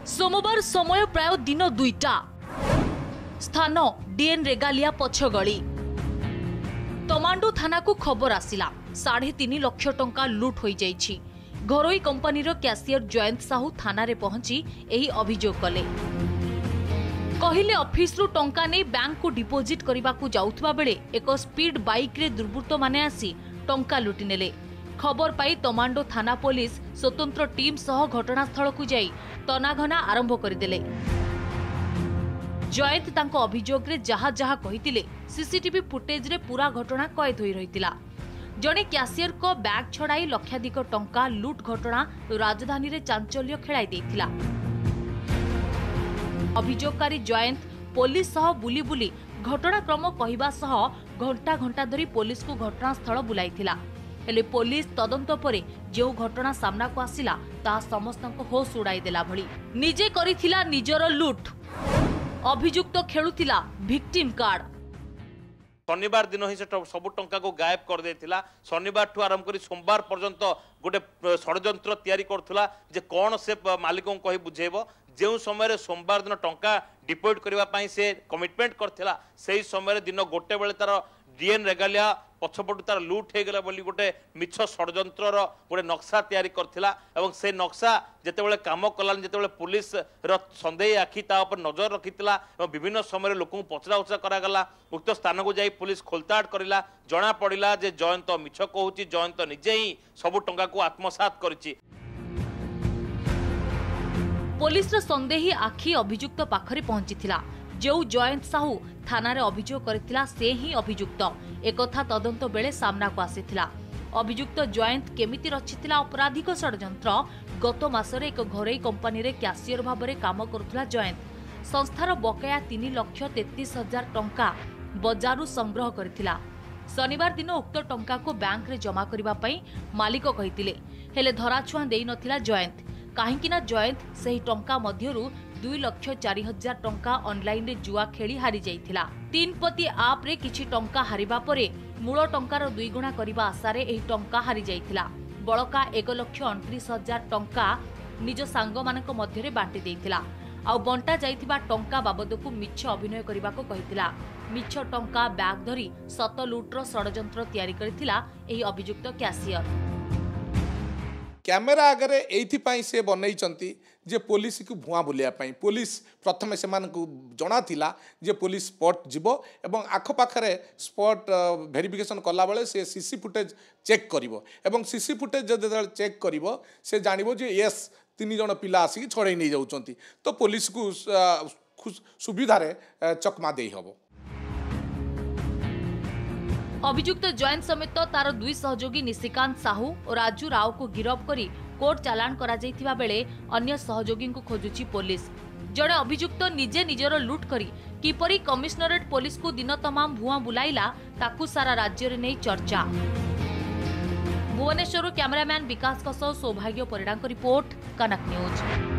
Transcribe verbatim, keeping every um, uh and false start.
सोमवार समय प्राय दिन दुईटा स्थान डीएन रेगालिया पछगली तमांडू थाना को खबर आसिला साढ़े तीन लक्ष टंका लुट हो जाइछि। घरोई कंपनीर कैशियर जयंत साहू थाना रे पहुंची एही अभियोग कले। कहिले ऑफिस रु टंका ने बैंक को डिपोजिट करबा को जाउथबा बेले एक स्पीड बाइक रे दुर्बृत्त माने आसी टंका लुटि नेले। खबर पाई तमांडो थाना पुलिस स्वतंत्र टीम सह घटनास्थल को जाई तनाघना आरंभ करदेले। जयंत तांको अभियोग रे जहा जहा कहितिले सीसीटीवी फुटेज रे पूरा घटना कैद होई रहितिला। जणे कैशियर को बैग छड़ाई लक्षाधिक टंका लुट घटना राजधानी रे चांचल्य खेलाई देथिला। अभियोगकारी जयंत पुलिस सह बुली बुली घटनाक्रम कहिबा सह घंटा घंटा धरी पुलिस को घटनास्थल बुलाइथिला। हेले पुलिस तदंत परे जो घटना सामना को आसिला ता समस्त को होश उड़ाई देला भली निजे करिथिला निजर लुट। अभियुक्त खेलुथिला विक्टिम कार्ड। शनिवार दिन ही सब टंका को गायब कर देथिला। शनिवार ठू आरंभ करी सोमवार पर्यंत गोटे षड्यंत्र तैयारी करथुला जे कौन से मालिक को कही बुझेबो। जो समय सोमवार दिन टंका डिपोजिट करबा पई से कमिटमेंट करथिला सेही समय दिन गोटे बेले तार डीएन रेगालिया पछपटू तार लुट हो गला बोली गोटे मिछ षड्यंत्र गोटे नक्शा तैयारी करथिला एवं से नक्शा जेतेबेले काम कलान जेतेबेले पुलिस र संदेह आखि ता ऊपर नजर रखितिला एवं विभिन्न समय लोक पचरा उचरा करागला। उक्त स्थान को जाई पुलिस खोलताड़ करिला। जना पड़िला जे जयंत मिछ कहूची जयंत निजे ही सब टंका को आत्मसात करिछि। पुलिस र संदेही आखि अभियुक्त पाखरे पहुंचीथिला। जो जयंत साहू थाना रे अभियोग करथिला से ही अभियुक्त एकथा तदंत बेले सामना को आसीथिला। अभियुक्त जयंत केमिति रचिथिला अपराधिक षड्यंत्र। गत मासरे एक घरोई कंपनी रे कैशियर भाबरे काम करुथिला जयंत संस्थार बकाया तीन लक्ष तैंतीस हजार टंका बजारु संग्रह करथिला। शनिवार दिन उक्त टंका को बैंक रे जमा करिबा पई मालिक कहितिले हेले धराछुआ देई नथिला जयंत। काहेकि ना जयंत सही टंका मध्यरु दुई लक्ष चारि हजार टंका ऑनलाइन रे जुआ खेली हारी जाइथिला। तीन पति आप रे किछि टंका हारिबा परे मूल टंकार दुई गुणा करिबा आशारे एही टंका हारी जाइथिला। बळका एक लक्ष अणतीस हजार टंका निज सांग मानक मध्य रे बांटी देइथिला। आ बंटा जाइथिबा टंका बाबदकु मिछ अभिनय करिबाको कहिथिला। मिछ टंका बैग धरी सत लुट्र षड्यंत्र तैयारी करथिला एही अभियुक्त कैशियर। कैमेरा आगे एइथिपाई से बनैचंती जे पुलिस को भुआ बुलिया पाई। पुलिस प्रथम से जना थिला जे पुलिस स्पॉट जीवो एवं आख पाखरे स्पॉट वेरिफिकेशन कला बेले से सीसी फुटेज चेक करिवो एवं सीसी फुटेज जदे चेक करिवो से जानिबो जे यस तीन जण पिला आसी छड़े नै जाउचंती तो पुलिस को सुविधा रे चकमा देई हबो। अभियुक्त जयंत समेत तार दुई सहयोगी निशिकांत साहू और राजू राव को गिरफ्त करी कोर्ट चालान करा जाइथिबा बेले अन्य सहयोगी को खोजुची पुलिस। जड़े अभियुक्त निजे निजर लुट करी किपरि कमिश्नरेट पुलिस को दिन तमाम भुआ बुलाइला ताकू सारा राज्य रे नै चर्चा। भुवनेश्वर कैमरामैन विकास सौभाग्य परिड़ा रिपोर्ट कनक न्यूज।